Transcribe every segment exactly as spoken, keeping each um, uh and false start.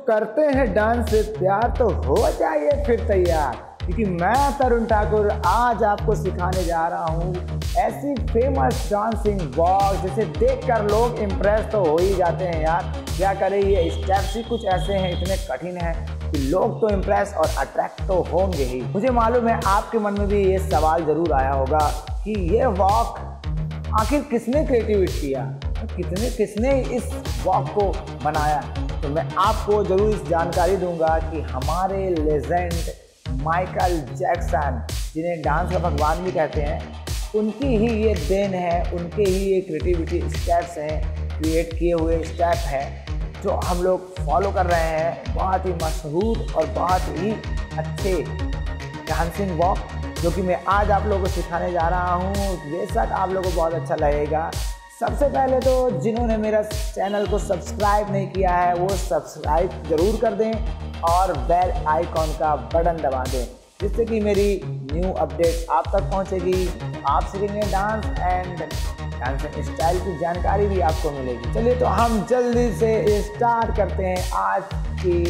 करते हैं डांस से प्यार तो हो जाइए फिर तैयार, क्योंकि मैं तरुण ठाकुर आज आपको सिखाने जा रहा हूँ ऐसी फेमस डांसिंग वॉक जिसे देखकर लोग इम्प्रेस तो हो ही जाते हैं यार। क्या करें, ये स्टेप्स ही कुछ ऐसे हैं, इतने कठिन हैं कि लोग तो इम्प्रेस और अट्रैक्ट तो होंगे ही। मुझे मालूम है आपके मन में भी ये सवाल जरूर आया होगा कि ये वॉक आखिर किसने क्रिएटिवेट किया, कितने किसने इस वॉक को बनाया। तो मैं आपको जरूर इस जानकारी दूंगा कि हमारे लेजेंड माइकल जैक्सन, जिन्हें डांस का भगवान भी कहते हैं, उनकी ही ये देन है, उनके ही ये क्रिएटिविटी स्टेप्स हैं, क्रिएट किए हुए स्टेप हैं जो हम लोग फॉलो कर रहे हैं। बहुत ही मशहूर और बहुत ही अच्छे डांसिंग वॉक जो कि मैं आज आप लोगों को सिखाने जा रहा हूँ। बेशक आप लोगों को बहुत अच्छा लगेगा। सबसे पहले तो जिन्होंने मेरा चैनल को सब्सक्राइब नहीं किया है वो सब्सक्राइब जरूर कर दें और बेल आइकॉन का बटन दबा दें, जिससे कि मेरी न्यू अपडेट आप तक पहुंचेगी। आप सीखेंगे डांस एंड डांसिंग स्टाइल की जानकारी भी आपको मिलेगी। चलिए तो हम जल्दी से स्टार्ट करते हैं आज की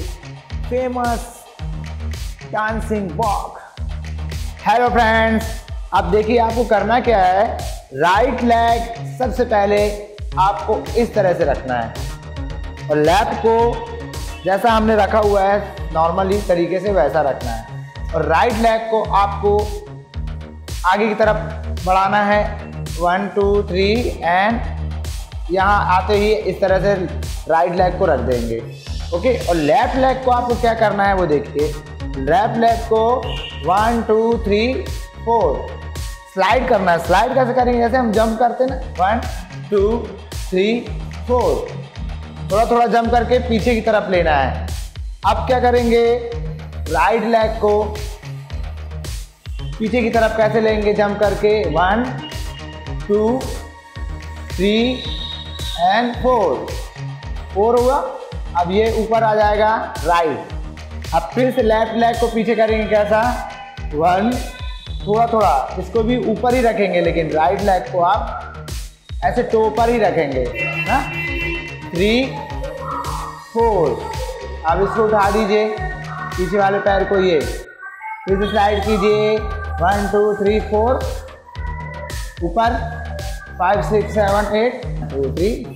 famous dancing walk. Hello friends, अब देखिए आपको करना क्या है। राइट लेग सबसे पहले आपको इस तरह से रखना है और लेफ्ट को जैसा हमने रखा हुआ है नॉर्मली तरीके से वैसा रखना है, और राइट लेग को आपको आगे की तरफ बढ़ाना है। वन टू थ्री एंड यहाँ आते ही इस तरह से राइट लेग को रख देंगे। ओके, और लेफ्ट लेग को आपको क्या करना है वो देखिए। लेफ्ट लेग को one two three four slide करना है। स्लाइड कैसे करेंगे, जैसे हम जंप करते हैं ना, वन टू थ्री फोर, थोड़ा थोड़ा जंप करके पीछे की तरफ लेना है। अब क्या करेंगे, राइट लेग को पीछे की तरफ कैसे लेंगे, जंप करके one two three and four, four हुआ। अब ये ऊपर आ जाएगा राइट। अब फिर से लेफ्ट लेग को पीछे करेंगे कैसा, वन, थोड़ा थोड़ा इसको भी ऊपर ही रखेंगे, लेकिन राइट लेग को आप ऐसे टो पर ही रखेंगे ना, थ्री फोर। अब इसको उठा दीजिए पीछे वाले पैर को, ये फिर से स्लाइड कीजिए वन टू थ्री फोर, ऊपर five six seven eight two three.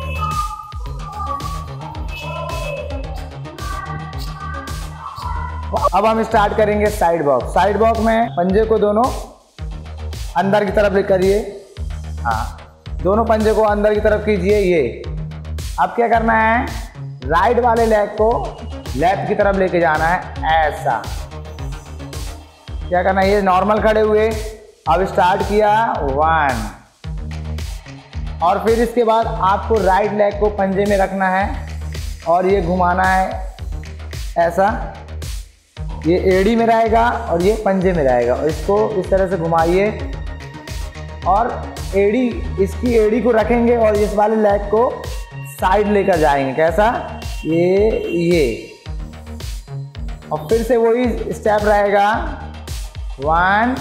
अब हम स्टार्ट करेंगे साइड वॉक। साइड वॉक में पंजे को दोनों अंदर की तरफ ले करिए, हाँ, दोनों पंजे को अंदर की तरफ कीजिए। ये अब क्या करना है, राइट वाले लेग को लेफ्ट की तरफ लेके जाना है, ऐसा क्या करना है। ये नॉर्मल खड़े हुए, अब स्टार्ट किया वन, और फिर इसके बाद आपको राइट लेग को पंजे में रखना है और ये घुमाना है ऐसा। ये एड़ी में रहेगा और ये पंजे में रहेगा, और इसको इस तरह से घुमाइए और एड़ी, इसकी एड़ी को रखेंगे और इस वाले लेग को साइड लेकर जाएंगे कैसा, ये ये और फिर से वही स्टेप रहेगा, वन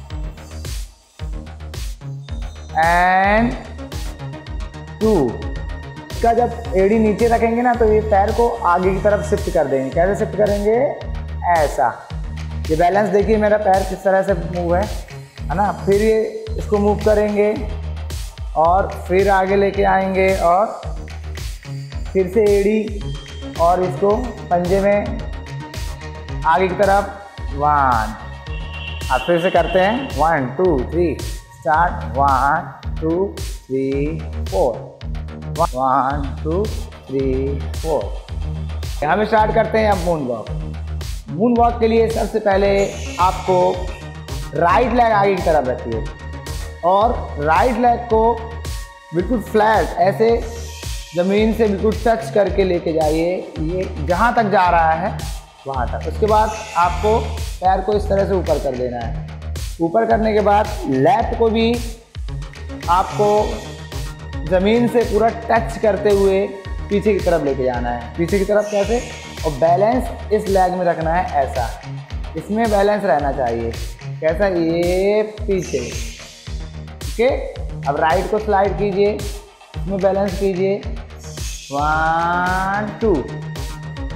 एंड टू। इसका जब एड़ी नीचे रखेंगे ना तो ये पैर को आगे की तरफ शिफ्ट कर देंगे। कैसे शिफ्ट करेंगे, ऐसा। ये बैलेंस देखिए मेरा पैर किस तरह से मूव है है ना। फिर ये इसको मूव करेंगे और फिर आगे लेके आएंगे और फिर से एड़ी और इसको पंजे में आगे की तरफ, वन। अब फिर से करते हैं, one two three start, one two three four, one two three four. हम स्टार्ट करते हैं अब मून वॉक। मून वॉक के लिए सबसे पहले आपको राइट लेग आगे की तरफ रखिए और राइट लेग को बिल्कुल फ्लैट ऐसे ज़मीन से बिल्कुल टच करके लेके जाइए, ये जहाँ तक जा रहा है वहाँ तक। उसके बाद आपको पैर को इस तरह से ऊपर कर देना है। ऊपर करने के बाद लेफ्ट को भी आपको ज़मीन से पूरा टच करते हुए पीछे की तरफ लेके जाना है। पीछे की तरफ कैसे, और बैलेंस इस लेग में रखना है ऐसा, इसमें बैलेंस रहना चाहिए कैसा, ये पीछे। ओके, अब राइट को स्लाइड कीजिए, इसमें बैलेंस कीजिए, वन टू,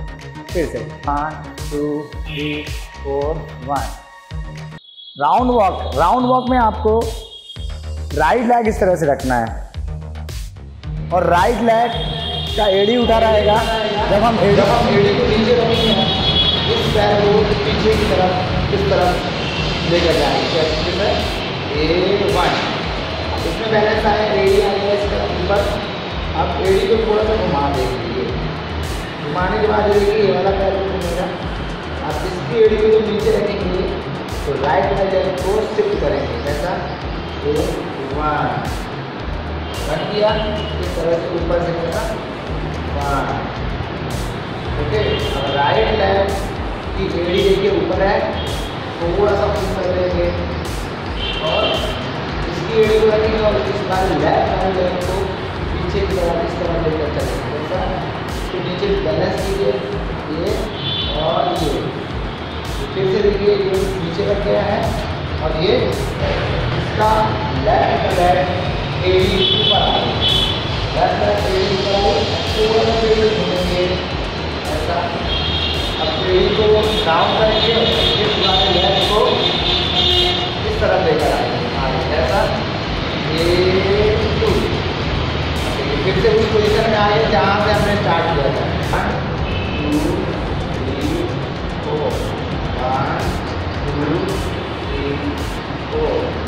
फिर से one two three four one. Round walk, round walk में आपको राइट लेग इस तरह से रखना है और राइट लेग का एड़ी उठा रहेगा। जब हम एड़ी जब हम एड़ी को नीचे रखेंगे, इस पैर को पीछे की तरफ इस तरफ लेकर जाएंगे। ए वन, इसमें बैलेंस आए, एड़ी आई है इस तरफ ऊपर। अब एड़ी को थोड़ा सा घुमा देंगे, घुमाने के बाद देखिए ये वाला पैर घूमेगा। अब इसकी एड़ी को जब नीचे रखेंगे तो राइट लेग को शिफ्ट करेंगे। कैसा? वन, बन गया इस तरह से ऊपर से कैसा वन। ओके, अब राइट लेग की एड़ी देखिए ऊपर है, थोड़ा सा पुश कर देंगे और इसकी एड़ी को रखेंगे और इस बार लेफ्ट वाले लेग को पीछे की तरफ इस तरह लेकर चलेंगे। कैसा? तो नीचे बैलेंस कीजिए ये और ये, फिर से देखिए ये नीचे रख गया है और ये इसका लेफ्ट लेग एड़ी ऊपर आ गई, लेफ्ट लेग एड़ी ऊपर आ गई। थोड़ा सा एड़ी घूमेंगे ऐसा। अब एड़ी को डाउन करेंगे और इस वाले लेग को इस तरफ लेकर आएंगे। ऐसा ये टू, फिर से उस पोजीशन में आए जहाँ से हमने स्टार्ट किया था। One two three four, one two three four.